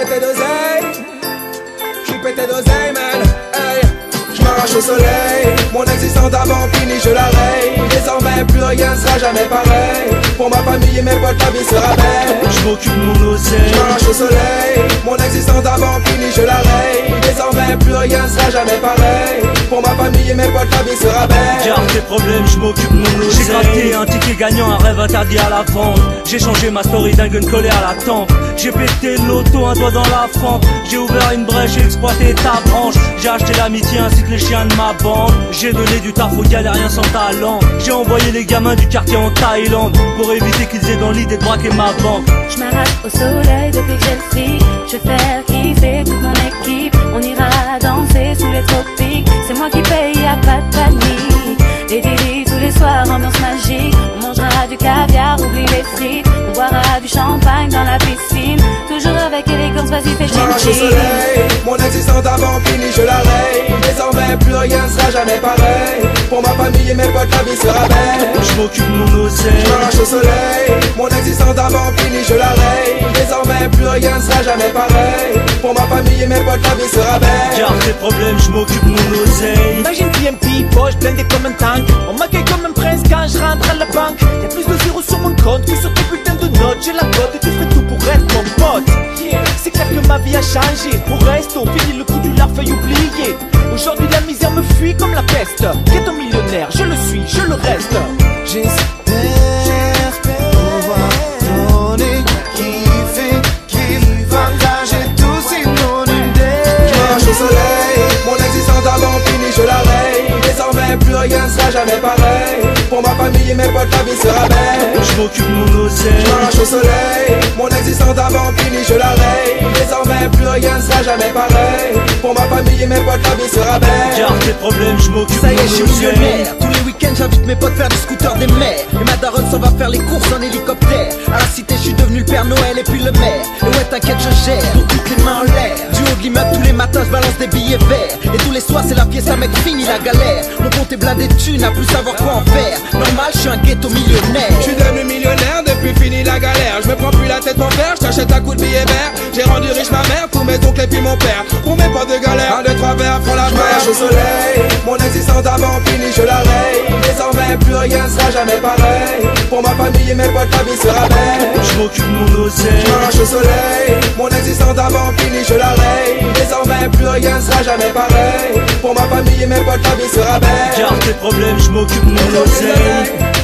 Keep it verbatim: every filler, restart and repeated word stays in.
pété d'oseille, j'suis pété d'oseille, man. Hey, j'm'arrache au soleil, mon existence d'avant finie, je la raye. Désormais plus rien ne sera jamais pareil. Pour ma famille et mes potes la vie sera belle. J'm'occupe de mon oseille, j'm'arrache au soleil, mon existence d'avant finie, je la raye. Désormais plus rien ne sera jamais pareil. Pour ma famille et mes potes la vie sera belle. garde tes problèmes, j'm'occupe de mon oseille. J'ai gratté un ticket gagnant, un rêve interdit à la vente. J'ai changé ma story d'un gun collé à la tempe. J'ai pété l'auto, un doigt dans la fente. J'ai ouvert une brèche, j'ai exploité ta branche. J'ai acheté l'amitié ainsi que les chiens de ma bande. J'ai donné du taf aux galériens sans talent. J'ai envoyé les gamins du quartier en Thaïlande pour éviter qu'ils aient dans l'idée de braquer ma banque. Je m'arrache au soleil depuis que j'ai le fric. Je vais faire kiffer toute mon équipe. On ira danser sous les tropiques. C'est moi qui paye, y'a pas de panique. Les délits tous les soirs, ambiance magique. On mangera du caviar, oublie les frites. On boira du champagne dans la piscine. Toujours avec élégance, vas-y fais j'marche au soleil, mon existence d'avant finie, je la raye. Désormais plus rien ne sera jamais pareil. Pour ma famille et mes potes la vie sera belle. J'm'occupe de mon oseille, j'marche au soleil, mon existence d'avant finie, je la raye. Désormais plus rien ne sera jamais pareil. Pour ma famille et mes potes la vie sera belle. garde tes problèmes, j'm'occupe de mon oseille. Imagine P M P, poche blindée comme un tank. On m'accueille comme un prince quand je rentre à la banque. Y'a plus de zéros sur mon compte que sur tes putains de notes. J'ai la cote et tu ferais tout pour être mon pote. Yeah. C'est clair que ma vie a changé. Au reste, on finit le coup du larfeuille oublié. Aujourd'hui la misère me fuit comme la peste. Ghetto millionnaire, je le suis, je le reste. J'espère pouvoir donner, kiffer, kiffer, partager tout si mon idée. J'marche au soleil, mon existence d'avant finie, je la raye. Désormais plus rien ne sera jamais pareil. Pour ma famille et mes potes la vie sera belle. J'm'occupe de mon oseille, j'marche au soleil, mon existence d'avant finie, je la raye. Désormais plus rien ne sera jamais pareil. Pour ma famille et mes potes la vie sera belle. garde tes problèmes, j'm'occupe de Ça y mon est, je suis oseille. millionnaire. Tous les week-ends, j'invite mes potes faire du scooter des mers. Et ma daronne s'en va faire les courses en hélicoptère. À la cité, je suis devenu le Père Noël et puis le maire. Et ouais, t'inquiète, je gère. Pour toutes les mains en l'air. Du haut de l'immeuble, tous les matins, je balance des billets verts. Et tous les soirs, c'est la fiesta, mec, fini la galère. Mon compte est blindé de thunes, à plus savoir quoi en faire. Normal, je suis un ghetto millionnaire. Je suis devenu millionnaire depuis fini la galère. Je me prends plus la tête pour faire, je t'achète un coup de billet vert. J'ai rendu riche ma mère, tous mes oncles et puis mon père. Pour mes potes de galère, un, deux, trois verres, prends la mer. Au soleil, mon existence d'avant finie, je la raye. Désormais plus rien ne sera jamais pareil. Pour ma famille et mes potes la vie sera belle. J'm'occupe de mon oseille, j'marche au soleil, mon existence d'avant finie, je la raye. Désormais plus rien ne sera jamais pareil. Pour ma famille et mes potes la vie sera belle. garde tes problèmes, j'm'occupe de mon oseille.